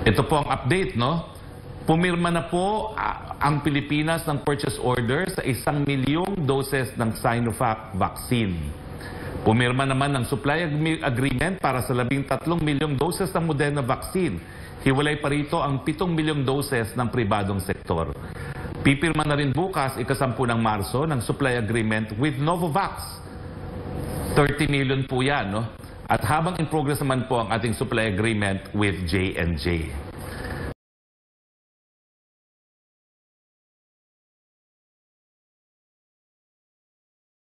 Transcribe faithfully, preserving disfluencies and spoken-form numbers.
Ito po ang update, no? Pumirma na po uh, ang Pilipinas ng purchase order sa isang milyong doses ng Sinovac vaccine. Pumirma naman ng supply agreement para sa labing tatlong milyong doses ng Moderna vaccine. Hiwalay pa rito ang pitong milyong doses ng pribadong sektor. Pipirma na rin bukas, ikasampu ng Marso, ng supply agreement with Novavax. thirty million po yan, no? At habang in progress naman po ang ating supply agreement with J and J.